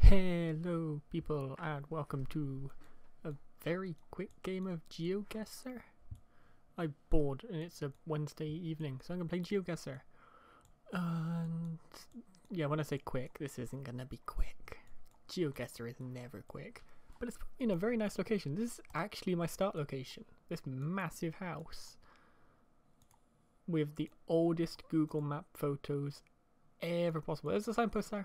Hello people and welcome to a very quick game of GeoGuessr. I'm bored and it's a Wednesday evening, so I'm going to play GeoGuessr. And yeah, when I say quick, this isn't going to be quick. GeoGuessr is never quick, but it's in a very nice location. This is actually my start location, this massive house with the oldest Google Map photos ever possible. There's a signpost there.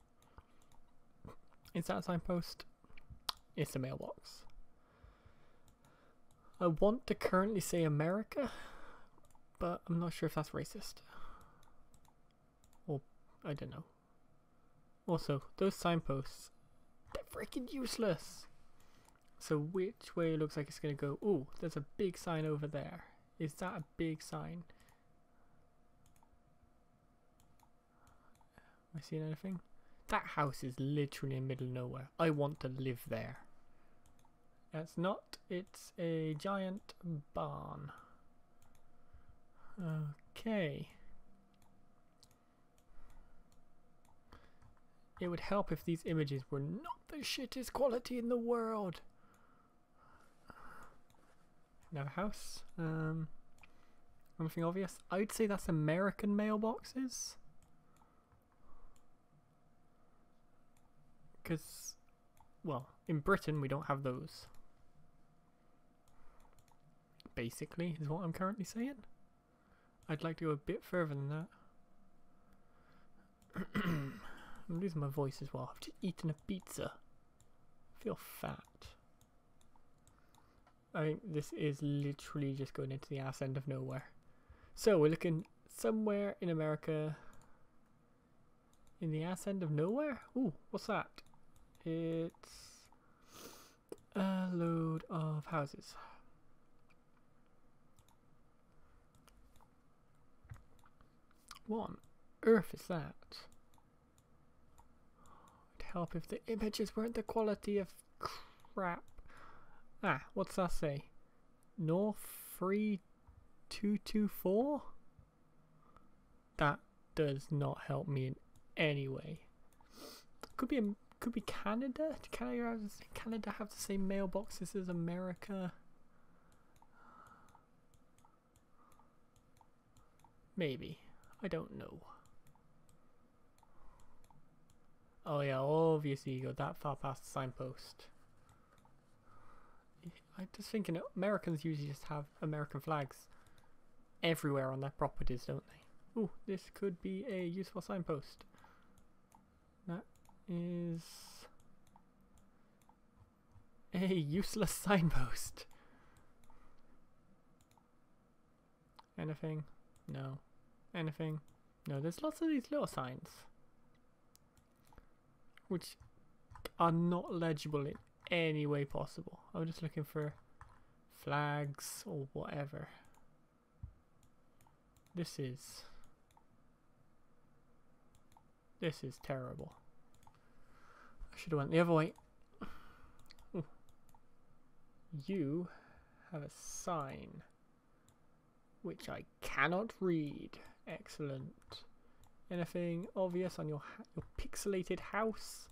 Is that a signpost? It's a mailbox. I want to currently say America, but I'm not sure if that's racist. Or, I don't know. Also, those signposts, they're freaking useless. So which way it looks like it's going to go? Ooh, there's a big sign over there. Is that a big sign? Am I seeing anything? That house is literally in the middle of nowhere. I want to live there. It's not. It's a giant barn. Okay. It would help if these images were not the shittest quality in the world. Another house. Anything obvious? I'd say that's American mailboxes. Because, well, in Britain we don't have those. Basically, is what I'm currently saying. I'd like to go a bit further than that. I'm losing my voice as well. I've just eaten a pizza. I feel fat. I think this is literally just going into the ass end of nowhere. So we're looking somewhere in America. In the ass end of nowhere? Ooh, what's that? It's a load of houses. What on earth is that? It'd help if the images weren't the quality of crap. Ah, what's that say? North 3224? That does not help me in any way. Could be Canada. Did Canada have the same mailboxes as America? Maybe. I don't know. Oh yeah, obviously you go that far past the signpost. I'm just thinking Americans usually just have American flags everywhere on their properties, don't they? Ooh, this could be a useful signpost. That is a useless signpost. Anything? No. Anything? No, there's lots of these little signs which are not legible in any way possible. I'm just looking for flags or whatever. This is terrible. I should have went the other way. Ooh. You have a sign which I cannot read. Excellent. Anything obvious on your pixelated house?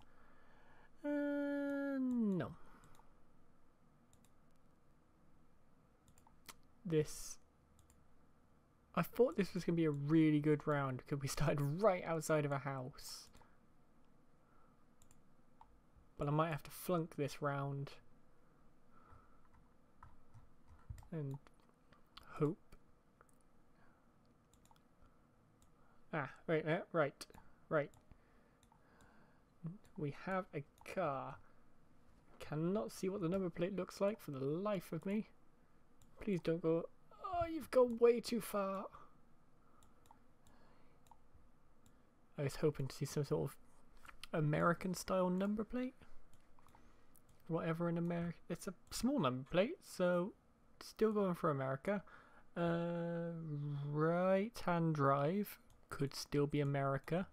No. I thought this was going to be a really good round because we started right outside of a house. But I might have to flunk this round and hope. Ah, right. We have a car. Cannot see what the number plate looks like for the life of me. Please don't go. Oh, you've gone way too far. I was hoping to see some sort of American style number plate. Whatever in America. It's a small number plate, so still going for America. Right hand drive could still be America.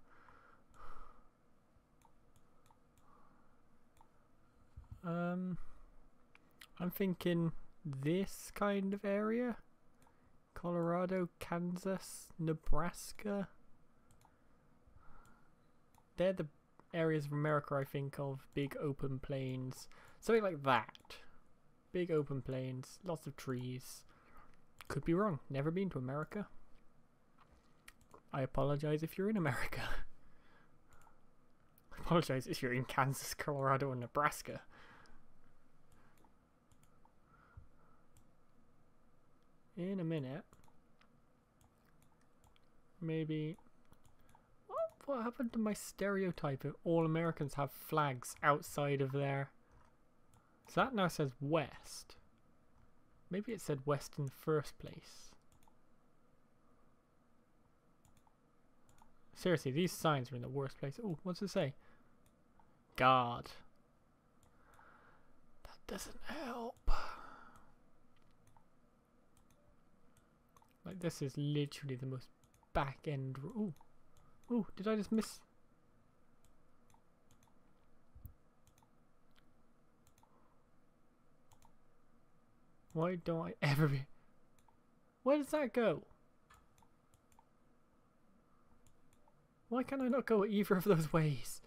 I'm thinking this kind of area. Colorado, Kansas, Nebraska. They're the areas of America I think of, big open plains, something like that. Big open plains, lots of trees. Could be wrong, never been to America. I apologize if you're in America. I apologize if you're in Kansas, Colorado, or Nebraska. In a minute. Maybe... What happened to my stereotype of all Americans have flags outside of their... So that now says west. Maybe it said west in the first place. Seriously, these signs are in the worst place. Oh, what's it say? God. That doesn't help. Like, this is literally the most back end... Ooh. Ooh, did I just miss... Why don't I ever be... Where does that go? Why can I not go either of those ways?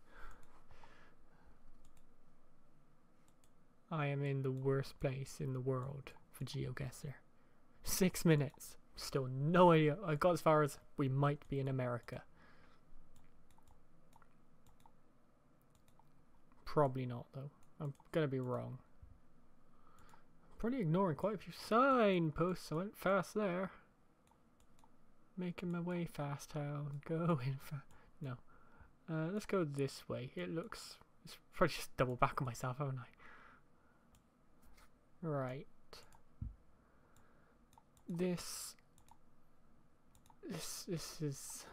I am in the worst place in the world for GeoGuessr. 6 minutes. Still no idea. I got as far as we might be in America. Probably not though. I'm gonna be wrong. Probably ignoring quite a few signposts. I went fast there. Making my way fast, how going fast. No. Let's go this way. It looks... It's probably just double back on myself, haven't I? Right. This is...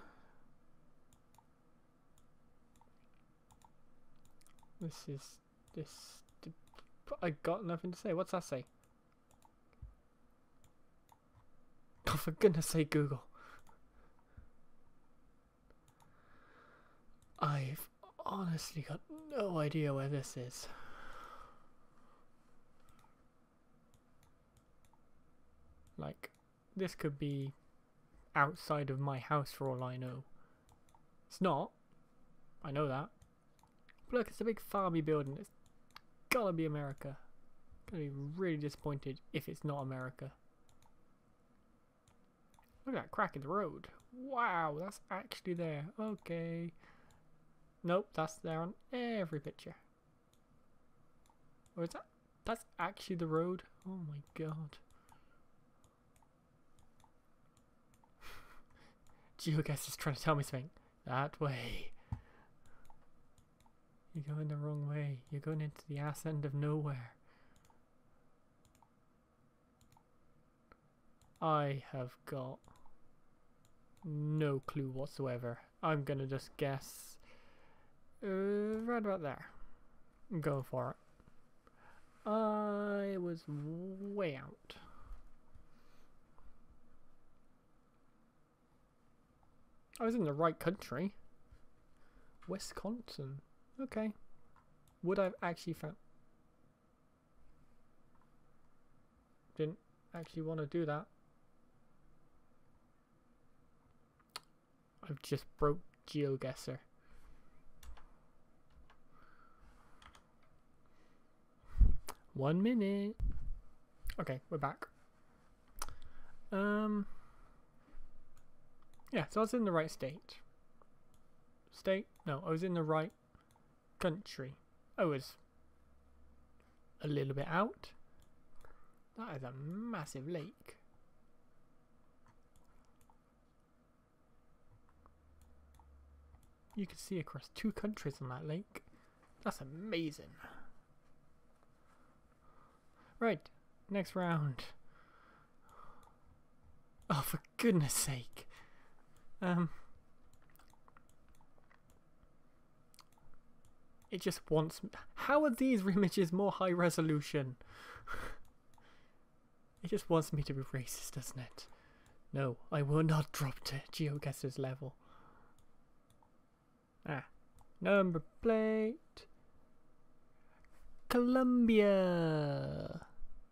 I got nothing to say. What's that say? Oh, for goodness sake, Google. I've honestly got no idea where this is. Like, this could be outside of my house for all I know. It's not. I know that. But look, it's a big farmy building. It's gotta be America. Gonna be really disappointed if it's not America. Look at that crack in the road. Wow, that's actually there. Okay. Nope, that's there on every picture. Or is that? That's actually the road? Oh my god. GeoGuessr is trying to tell me something. That way. You're going the wrong way. You're going into the ass end of nowhere. I have got no clue whatsoever. I'm gonna just guess right about there. I'm going for it. I was way out. I was in the right country. Wisconsin. Okay. Would I have actually found... Didn't actually want to do that. I've just broke GeoGuessr. One minute. Okay, we're back. Yeah, so I was in the right state. State? No, I was in the right country. I was a little bit out. That is a massive lake. You can see across 2 countries on that lake. That's amazing. Right, next round. Oh, for goodness sake. It just wants... How are these images more high resolution? It just wants me to be racist, doesn't it? No, I will not drop to GeoGuessr's level. Ah. Number plate. Columbia.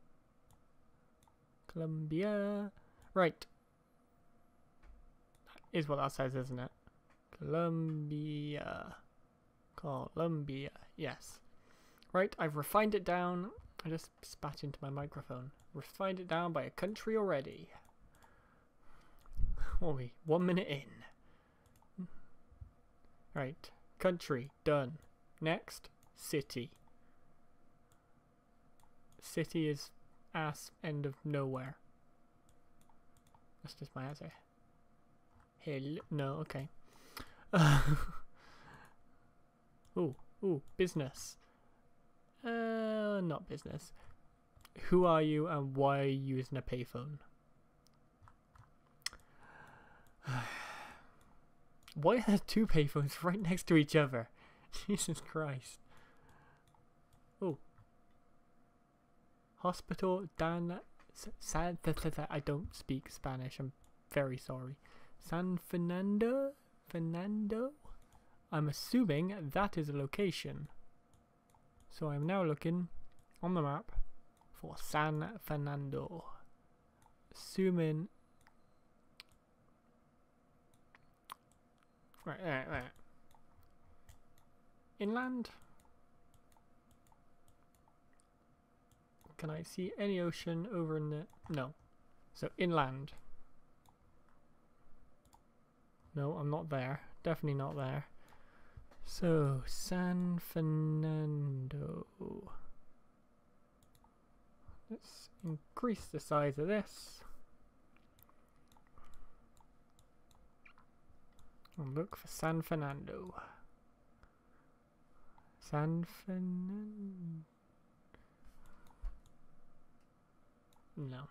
Columbia. Right. That is what that says, isn't it? Columbia. Colombia. Yes. Right, I've refined it down. I just spat into my microphone. Refined it down by a country already. What are we? 1 minute in. Right. Country. Done. Next. City. City is ass end of nowhere. That's just my answer. Hell. No, okay. Ooh, business. Not business. Who are you and why are you using a payphone? Why are there two payphones right next to each other? Jesus Christ. Oh. Hospital Dan San I don't speak Spanish. I'm very sorry. San Fernando? Fernando? I'm assuming that is a location. So I'm now looking on the map for San Fernando. Assuming. Right. Inland? Can I see any ocean over in the... No. So inland. No, I'm not there. Definitely not there. So, San Fernando. Let's increase the size of this. And look for San Fernando. San Fernando. No.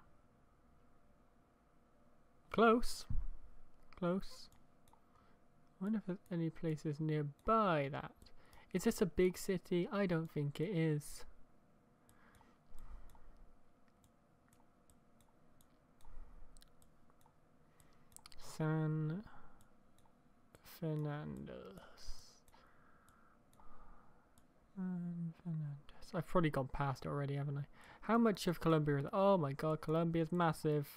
Close. Close. I wonder if there's any places nearby that. Is this a big city? I don't think it is. San Fernando. San Fernando. I've probably gone past it already, haven't I? How much of Colombia is... Oh my god, Colombia is massive.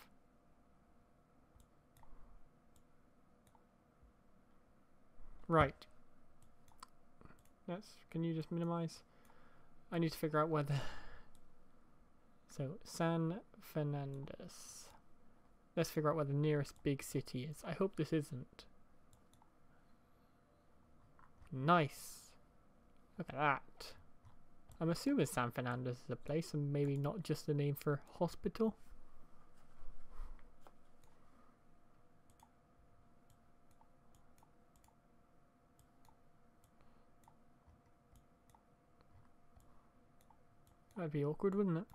Right. Can you just minimize? I need to figure out whether... So, San Fernandez. Let's figure out where the nearest big city is. I hope this isn't. Nice. Look at that. I'm assuming San Fernandez is a place and maybe not just a name for hospital. That'd be awkward, wouldn't it?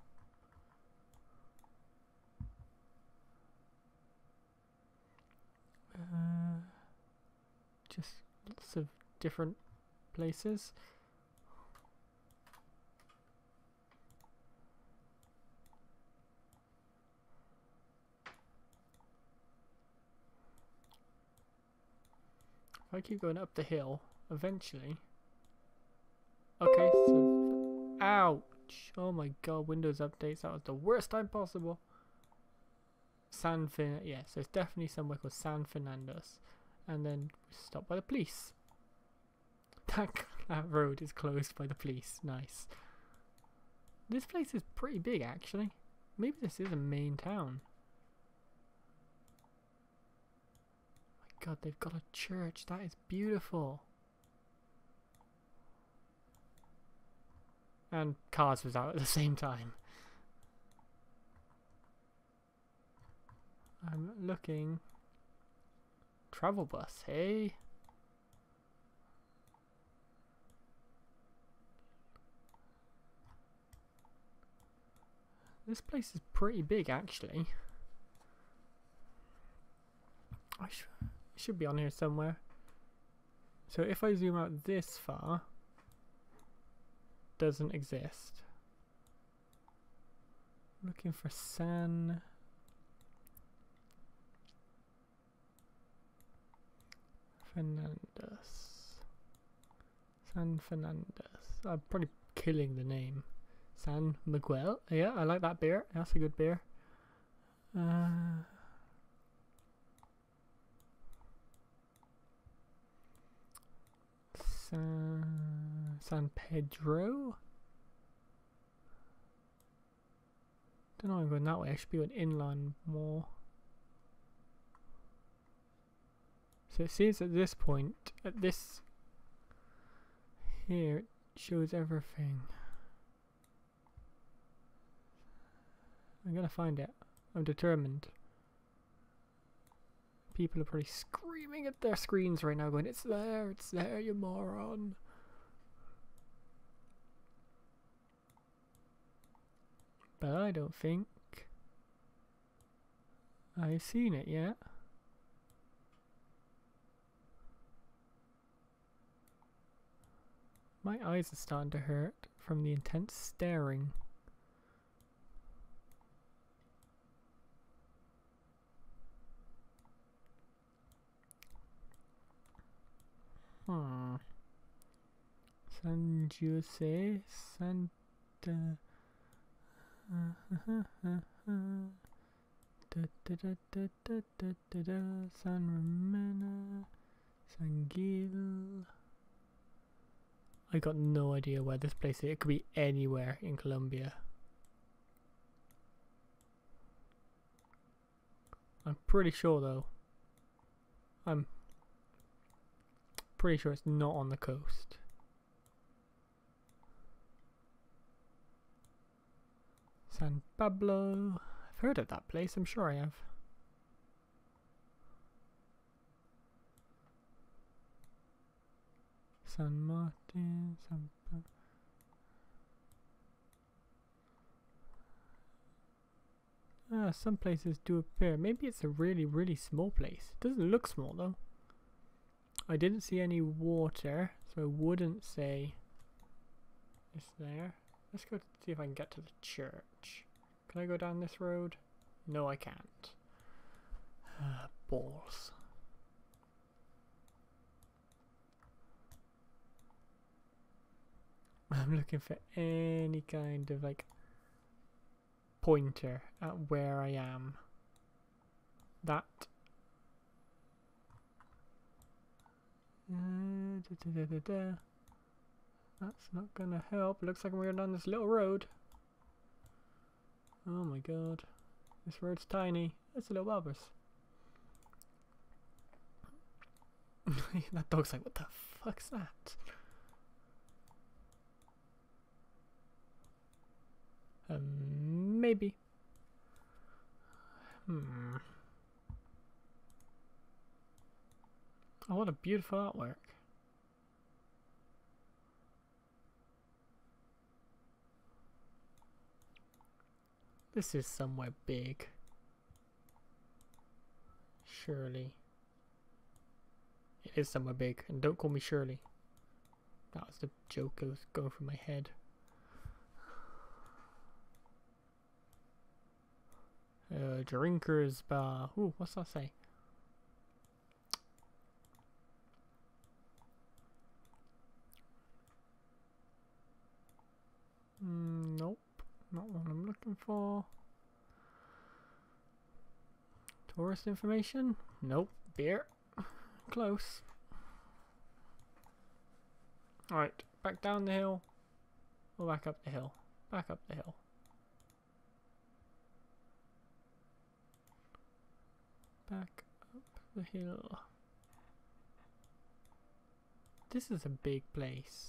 Just lots of different places. If I keep going up the hill, eventually... Okay, so... Ouch! Oh my god, Windows updates, that was the worst time possible. Yeah, so it's definitely somewhere called San Fernandez. And then stopped by the police. That road is closed by the police. Nice. This place is pretty big, actually. Maybe this is a main town. My god, they've got a church. That is beautiful. And Cars was out at the same time. I'm looking. Travel bus, hey? This place is pretty big, actually. I should be on here somewhere. So if I zoom out this far, doesn't exist. Looking for San Fernandez. San Fernandez. I'm probably killing the name. San Miguel. Yeah, I like that beer. That's a good beer. San San Pedro. Don't know, I'm going that way. I should be going inland more. So it seems at this point, at this here, it shows everything. I'm gonna find it. I'm determined. People are probably screaming at their screens right now going, it's there, you moron. But I don't think I've seen it yet. My eyes are starting to hurt from the intense staring. San Jose, Santa. San Romana, San Gil. I got no idea where this place is. It could be anywhere in Colombia. I'm pretty sure though. I'm pretty sure it's not on the coast. San Pablo. I've heard of that place, I'm sure I have. San Martin, San Pablo. Some places do appear. Maybe it's a really, really small place. It doesn't look small though. I didn't see any water, so I wouldn't say it's there. Let's go see if I can get to the church. Can I go down this road? No, I can't. Balls. I'm looking for any kind of like pointer at where I am. That. That's not gonna help. Looks like we're down this little road. Oh my god. This road's tiny. It's a little Barbers. That dog's like, what the fuck's that? Maybe. Oh, what a beautiful artwork. This is somewhere big. Surely. It is somewhere big, and don't call me Shirley. That was the joke that was going through my head. Drinker's Bar. Ooh, what's that say? Nope, not what I'm looking for. Tourist information? Nope. Beer. Close. Alright, back down the hill. Or back up the hill. Back up the hill. Back up the hill. This is a big place.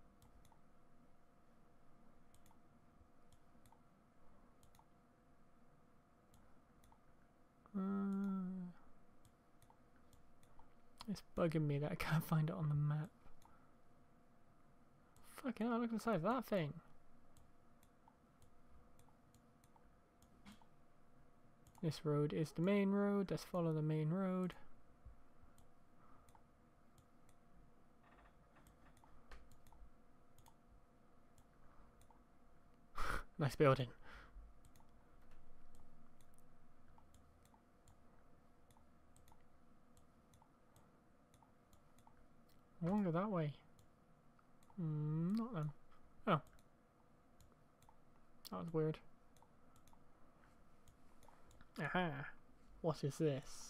It's bugging me that I can't find it on the map. Fucking hell, look at the size of that thing. This road is the main road. Let's follow the main road. Nice building. I won't go that way. Not then. Oh. That was weird. Aha. What is this?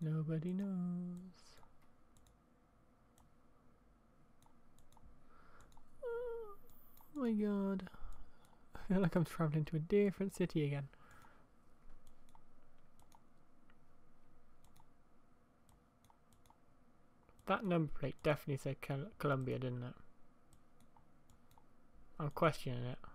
Nobody knows. Oh my god. I feel like I'm travelling to a different city again. That number plate definitely said Colombia, didn't it? I'm questioning it.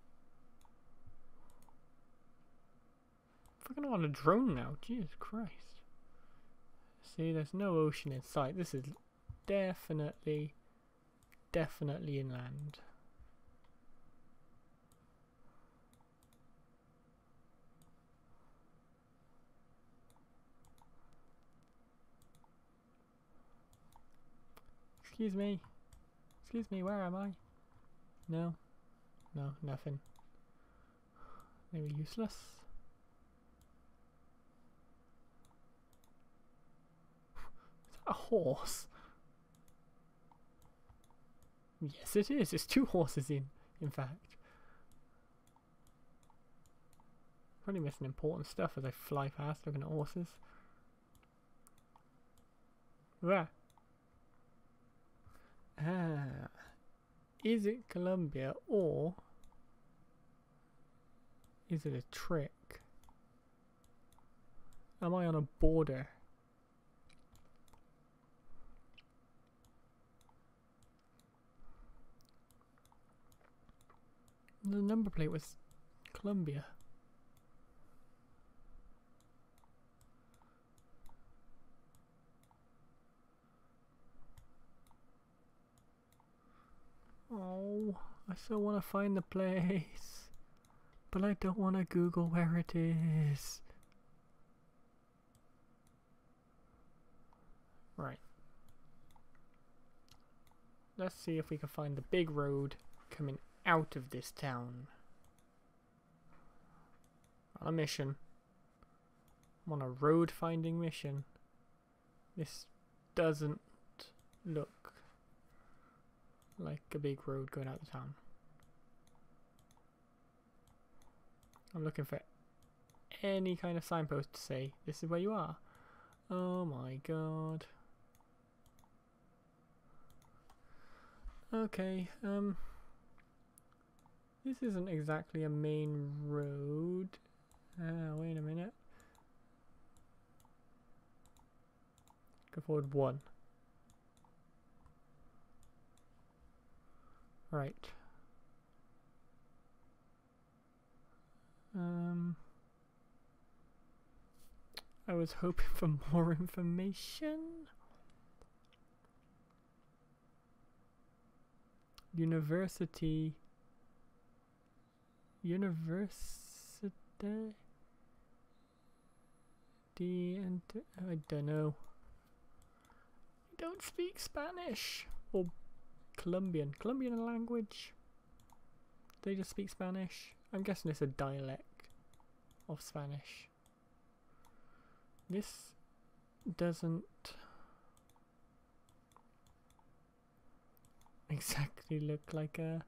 Fucking on a drone now, Jesus Christ. See, there's no ocean in sight. This is definitely inland. Excuse me, where am I? No, nothing. They were useless. Is that a horse? Yes, it is. It's two horses in fact. Probably missing important stuff as I fly past looking at horses. Where? Ah, is it Colombia or is it a trick? Am I on a border? The number plate was Colombia. Oh, I still want to find the place, but I don't want to Google where it is. Right. Let's see if we can find the big road coming out of this town. On a mission. I'm on a road finding mission. This doesn't look like a big road going out of town. I'm looking for any kind of signpost to say this is where you are. Oh my god. Okay, this isn't exactly a main road. Wait a minute. Go forward 1. Right. I was hoping for more information. University and I don't know. I don't speak Spanish or Colombian language. They just speak Spanish. I'm guessing it's a dialect of Spanish. This doesn't exactly look like a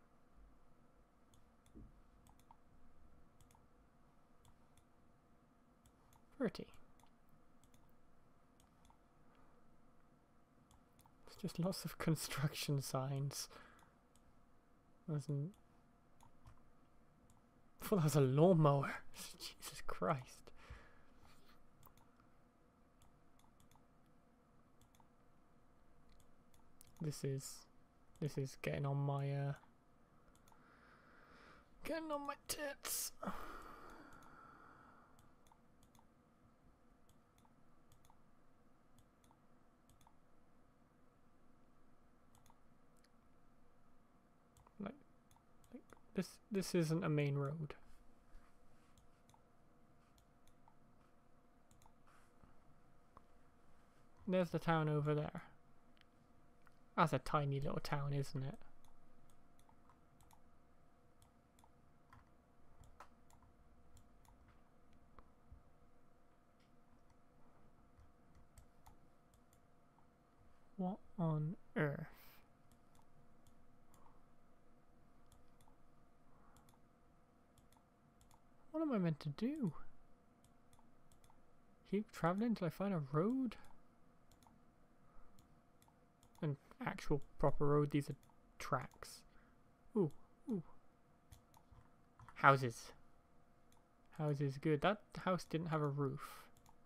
Bertie. It's just lots of construction signs. Wasn't. I thought that was a lawnmower. Jesus Christ. This is getting on my tits. Like this isn't a main road. There's the town over there. That's a tiny little town, isn't it? What on earth? What am I meant to do? Keep traveling until I find a road. An actual proper road. These are tracks. Ooh, ooh. Houses. Houses good. That house didn't have a roof.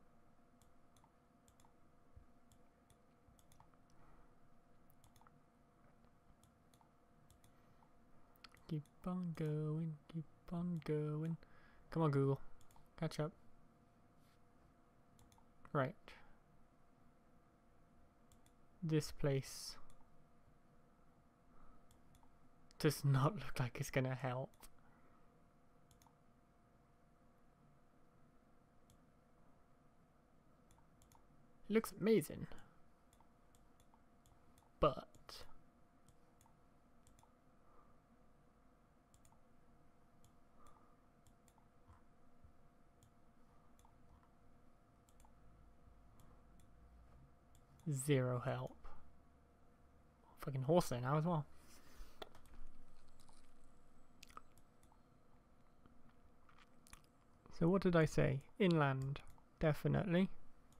Keep on going, keep on going. Come on, Google. Catch up. Right. This place does not look like it's gonna help. It looks amazing. But zero help. Fucking horse there now as well. So what did I say? Inland, definitely.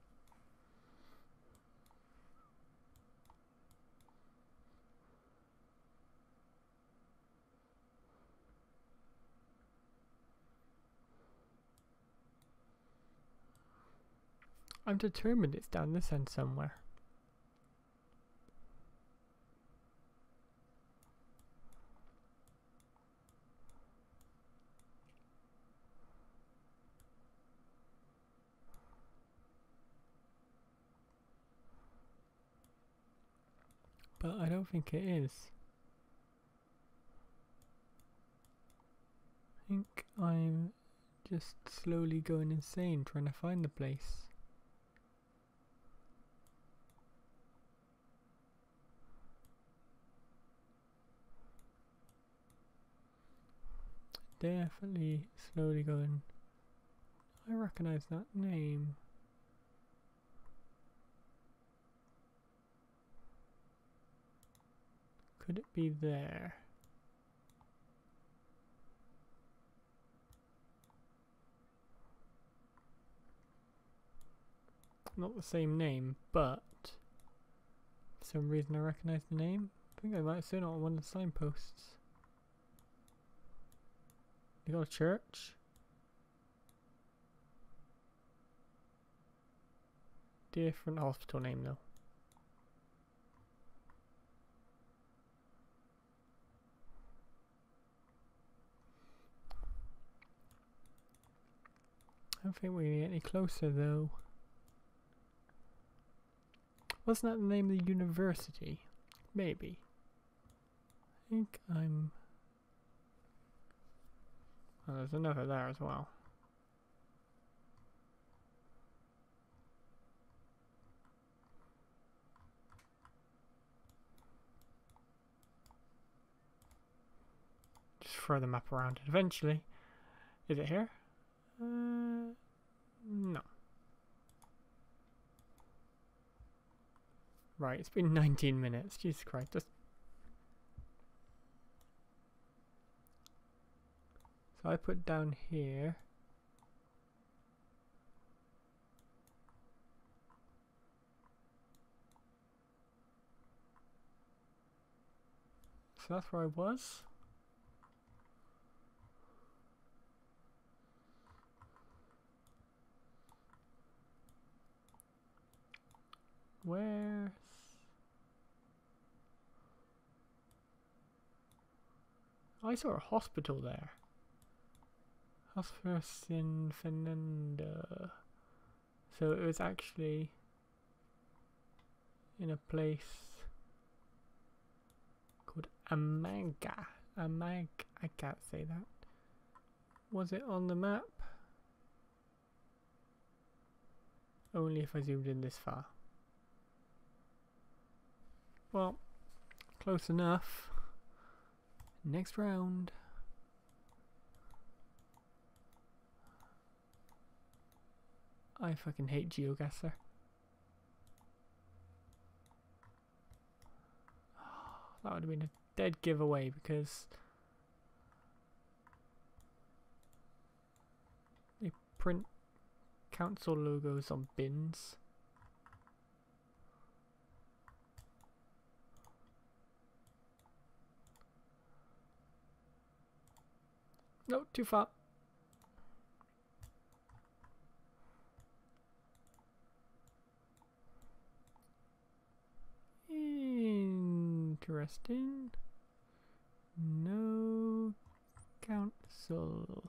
I'm determined it's down this end somewhere. But I don't think it is. I think I'm just slowly going insane trying to find the place. Definitely slowly going. I recognize that name. Could it be there? Not the same name, but for some reason I recognize the name. I think I might have seen it on one of the signposts. You got a church? Different hospital name though. I don't think we're gonna get any closer though. Wasn't that the name of the university? Maybe. I think I'm... Oh, there's another there as well. Just throw the map around eventually. Is it here? No. Right, it's been 19 minutes. Jesus Christ. Just... So I put down here. So that's where I was. Where's... I saw a hospital there. Hospice in Fernanda. So it was actually in a place called Amaga. I can't say that. Was it on the map? Only if I zoomed in this far. Well, close enough. Next round. I fucking hate GeoGuessr. That would have been a dead giveaway because they print council logos on bins. No, too far. Interesting. No council.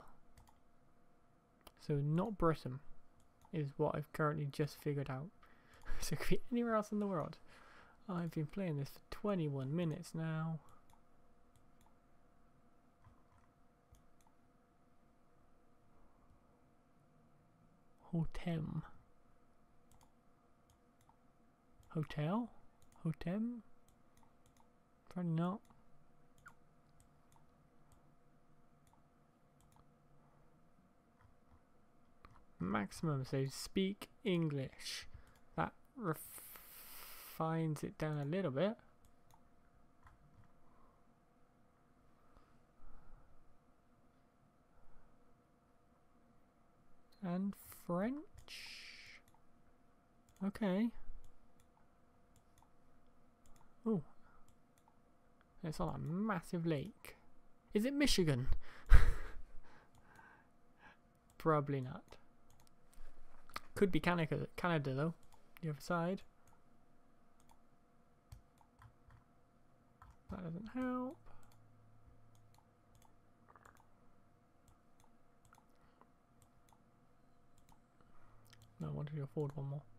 So not Britain is what I've currently just figured out. So it could be anywhere else in the world. I've been playing this for 21 minutes now. Hotem. Hotel? Hotem? Probably not. Maximum, so speak English. That refines it down a little bit. And French? Okay. Oh. It's on a massive lake. Is it Michigan? Probably not. Could be Canada though. The other side. That doesn't help. No, I wanted to afford one more.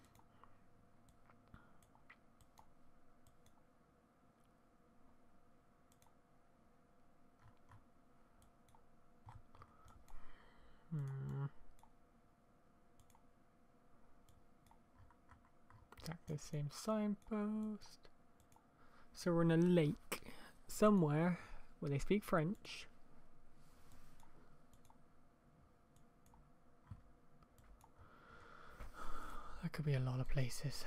Exactly the same signpost. So we're in a lake somewhere where they speak French. That could be a lot of places.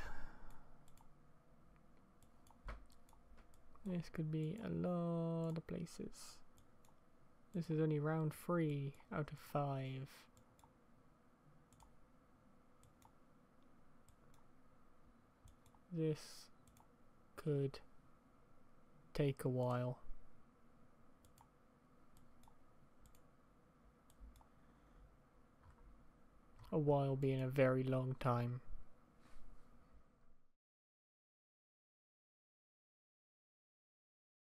This could be a lot of places. This is only round 3 out of 5. This could take a while. A while being a very long time.